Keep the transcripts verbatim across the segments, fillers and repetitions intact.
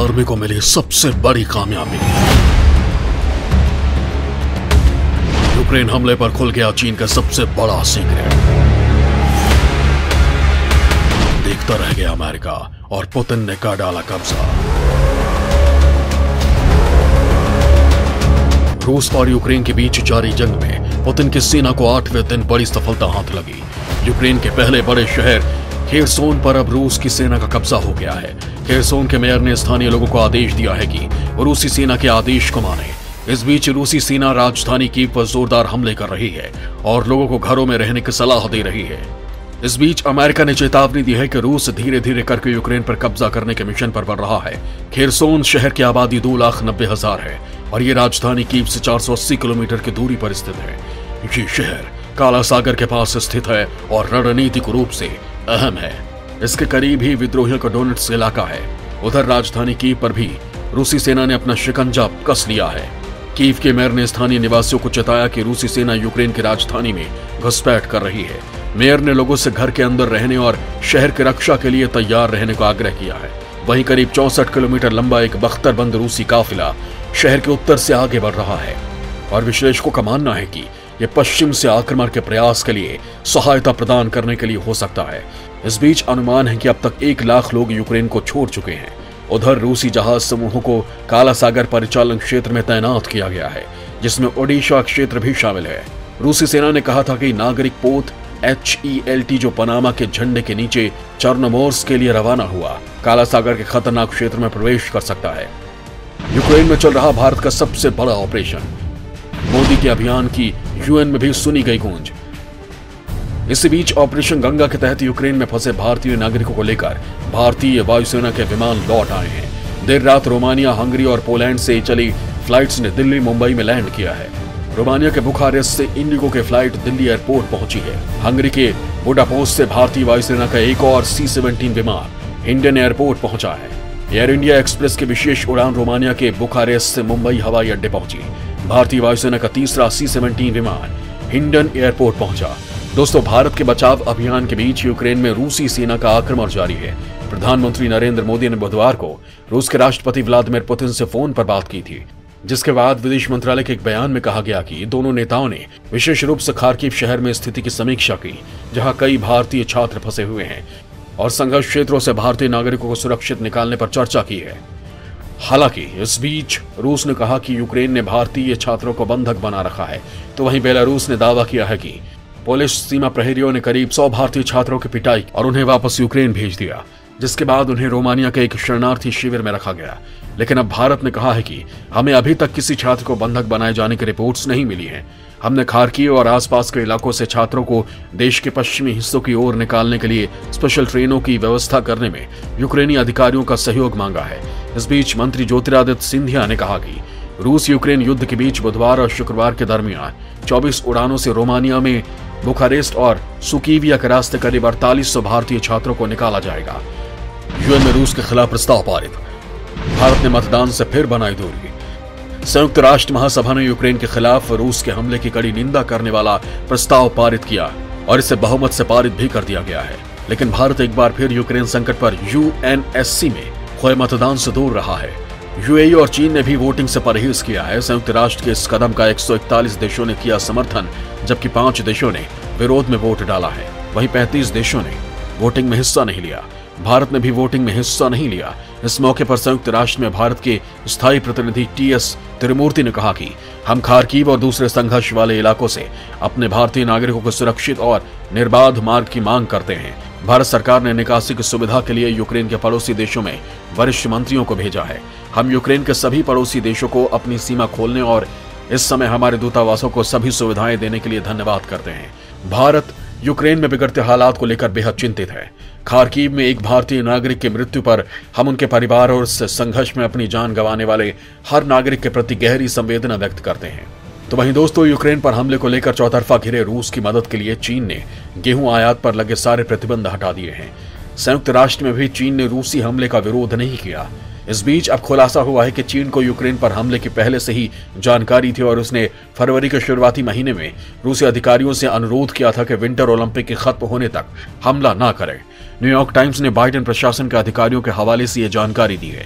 Army को मिली सबसे बड़ी कामयाबी। यूक्रेन हमले पर खुल गया चीन का सबसे बड़ा सीक्रेट। देखता रह गया अमेरिका और पुतिन ने कर डाला कब्जा। रूस और यूक्रेन के बीच जारी जंग में पुतिन की सेना को आठवें दिन बड़ी सफलता हाथ लगी। यूक्रेन के पहले बड़े शहर खेरसोन पर अब रूस की सेना का कब्जा हो गया है। खेरसोन के मेयर ने स्थानीय लोगों को आदेश दिया है कि वो रूसी सेना के आदेश को माने। इस बीच रूसी सेना राजधानी कीव पर जोरदार हमले कर रही है और लोगों को घरों में रहने की सलाह दे रही है। इस बीच अमेरिका ने चेतावनी दी है कि रूस धीरे धीरे करके यूक्रेन पर कब्जा करने के मिशन पर बढ़ रहा है। खेरसोन शहर की आबादी दो लाख नब्बे हजार है और ये राजधानी कीव से चार सौ अस्सी किलोमीटर की दूरी पर स्थित है। ये शहर काला सागर के पास स्थित है और रणनीतिक रूप से अहम है। इसके करीब ही विद्रोहियों का डोनेट्स इलाका है। उधर राजधानी कीव पर भी रूसी सेना ने अपना शिकंजा कस लिया है। कीव के मेयर ने स्थानीय निवासियों को चेताया कि रूसी सेना यूक्रेन की राजधानी में घुसपैठ कर रही है। मेयर ने लोगों से घर के अंदर रहने और शहर की रक्षा के लिए तैयार रहने का आग्रह किया है। वहीं करीब चौसठ किलोमीटर लंबा एक बख्तरबंद रूसी काफिला शहर के उत्तर से आगे बढ़ रहा है और विश्लेषकों का मानना है कि यह पश्चिम से आक्रमण के प्रयास के लिए सहायता प्रदान करने के लिए हो सकता है। इस बीच अनुमान है कि अब तक एक लाख लोग यूक्रेन को छोड़ चुके हैं। उधर रूसी जहाज समूहों को काला सागर परिचालन क्षेत्र में तैनात किया गया है, जिसमें ओडिशा क्षेत्र भी शामिल है। रूसी सेना ने कहा था कि नागरिक पोत एच ई एल टी जो पनामा के झंडे के नीचे चर्नोमोर्स्क के लिए रवाना हुआ, काला सागर के खतरनाक क्षेत्र में प्रवेश कर सकता है। यूक्रेन में चल रहा भारत का सबसे बड़ा ऑपरेशन। मोदी के अभियान की यूएन में भी सुनी गई गूंज। इसी बीच ऑपरेशन गंगा के तहत यूक्रेन में फंसे भारतीय नागरिकों को लेकर भारतीय वायुसेना के विमान लौट आए हैं। देर रात रोमानिया, हंगरी और पोलैंड से चली फ्लाइट्स ने दिल्ली, मुंबई में लैंड किया है। रोमानिया के बुखारेस्ट से इंडिगो की फ्लाइट दिल्ली एयरपोर्ट पहुंची है। हंगरी के बुडापेस्ट से भारतीय वायुसेना का एक और सी सेवनटीन विमान हिंडन एयरपोर्ट पहुंचा है। एयर इंडिया एक्सप्रेस की विशेष उड़ान रोमानिया के बुखारेस्ट से मुंबई हवाई अड्डे पहुंची। भारतीय वायुसेना का तीसरा सी सेवनटीन विमान हिंडन एयरपोर्ट पहुंचा। दोस्तों, भारत के बचाव अभियान के बीच यूक्रेन में रूसी सेना का आक्रमण जारी है। प्रधानमंत्री नरेंद्र मोदी ने बुधवार को रूस के राष्ट्रपति व्लादिमीर पुतिन से फोन पर बात की थी, जिसके बाद विदेश मंत्रालय के एक बयान में कहा गया कि दोनों नेताओं ने विशेष रूप से खार्किव शहर में स्थिति की समीक्षा की, जहां कई भारतीय छात्र फंसे हुए हैं, और संघर्ष क्षेत्रों से भारतीय नागरिकों को सुरक्षित निकालने पर चर्चा की है। हालांकि इस बीच रूस ने कहा कि यूक्रेन ने भारतीय छात्रों को बंधक बना रखा है, तो वहीं बेलारूस ने दावा किया है कि पोलिश सीमा प्रहरियों ने करीब सौ भारतीय छात्रों की पिटाई और उन्हें वापस यूक्रेन भेज दिया, जिसके बाद उन्हें रोमानिया के एक शरणार्थी शिविर में रखा गया। लेकिन अब भारत ने कहा है कि हमें अभी तक किसी छात्र को बंधक बनाए जाने की रिपोर्ट्स नहीं मिली हैं। हमने खार्किव और आसपास के इलाकों से छात्रों को देश के पश्चिमी हिस्सों की ओर निकालने के लिए स्पेशल ट्रेनों की व्यवस्था करने में यूक्रेनी अधिकारियों का सहयोग मांगा है। इस बीच मंत्री ज्योतिरादित्य सिंधिया ने कहा कि रूस यूक्रेन युद्ध के बीच बुधवार और शुक्रवार के दरमियान चौबीस उड़ानों से रोमानिया में बुखारेस्ट और सुकीविया के रास्ते करीब अड़तालीस सौ भारतीय छात्रों को निकाला जाएगा। यूएन में रूस के खिलाफ प्रस्ताव पारित। भारत ने मतदान से फिर बनाई दूरी। संयुक्त राष्ट्र महासभा ने यूक्रेन के खिलाफ रूस के हमले की कड़ी निंदा करने वाला प्रस्ताव पारित किया और इसे बहुमत से पारित भी कर दिया गया है। लेकिन भारत एक बार फिर यूक्रेन संकट पर यू एन एस सी में हुए मतदान से दूर रहा है। यूएई और चीन ने भी वोटिंग से परहेज किया है। संयुक्त राष्ट्र के इस कदम का एक सौ इकतालीस देशों ने किया समर्थन, जबकि पांच देशों ने विरोध में वोट डाला है। वहीं पैंतीस देशों ने वोटिंग में हिस्सा नहीं लिया। भारत ने भी वोटिंग में हिस्सा नहीं लिया। इस मौके पर संयुक्त राष्ट्र में भारत के स्थायी प्रतिनिधि टी एस तिरुमूर्ति ने कहा कि हम खार्किव और दूसरे संघर्ष वाले इलाकों से अपने भारतीय नागरिकों को सुरक्षित और निर्बाध मार्ग की मांग करते हैं। भारत सरकार ने निकासी की सुविधा के लिए यूक्रेन के पड़ोसी देशों में वरिष्ठ मंत्रियों को भेजा है। हम यूक्रेन के सभी पड़ोसी देशों को अपनी सीमा खोलने और इस समय हमारे दूतावासों को सभी सुविधाएं देने के लिए धन्यवाद करते हैं। भारत यूक्रेन में बिगड़ते हालात को लेकर बेहद चिंतित है। खार्किव में एक भारतीय नागरिक की मृत्यु पर हम उनके परिवार और इस संघर्ष में अपनी जान गंवाने वाले हर नागरिक के प्रति गहरी संवेदना व्यक्त करते हैं। तो वहीं दोस्तों, यूक्रेन पर हमले को लेकर चौतरफा घिरे रूस की मदद के लिए चीन ने गेहूं आयात पर लगे सारे प्रतिबंध हटा दिए हैं। संयुक्त राष्ट्र में भी चीन ने रूसी हमले का विरोध नहीं किया। इस बीच अब खुलासा हुआ है कि चीन को यूक्रेन पर हमले की पहले से ही जानकारी थी और उसने फरवरी के शुरुआती महीने में रूसी अधिकारियों से अनुरोध किया था कि विंटर ओलंपिक के खत्म होने तक हमला न करें। न्यूयॉर्क टाइम्स ने बाइडेन प्रशासन के अधिकारियों के हवाले से यह जानकारी दी है।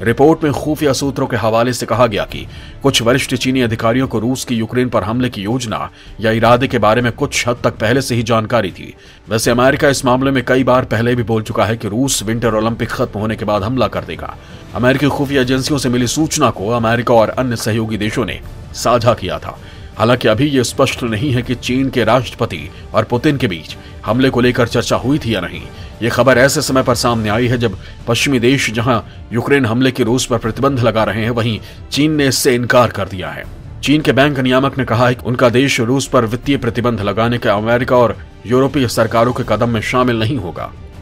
रिपोर्ट में खुफिया सूत्रों के हवाले से कहा गया कि कुछ वरिष्ठ चीनी अधिकारियों को रूस की यूक्रेन पर हमले की योजना या इरादे के बारे में कुछ हद तक पहले से ही जानकारी थी। वैसे अमेरिका इस मामले में कई बार पहले भी बोल चुका है कि रूस विंटर ओलंपिक खत्म होने के बाद हमला कर देगा। अमेरिकी खुफिया एजेंसियों से मिली सूचना को अमेरिका और अन्य सहयोगी देशों ने साझा किया था। हालांकि अभी यह स्पष्ट नहीं है कि चीन के राष्ट्रपति और पुतिन के बीच हमले को लेकर चर्चा हुई थी या नहीं। ये खबर ऐसे समय पर सामने आई है जब पश्चिमी देश जहां यूक्रेन हमले के रूस पर प्रतिबंध लगा रहे हैं, वहीं चीन ने इससे इनकार कर दिया है। चीन के बैंक नियामक ने कहा है कि उनका देश रूस पर वित्तीय प्रतिबंध लगाने के अमेरिका और यूरोपीय सरकारों के कदम में शामिल नहीं होगा।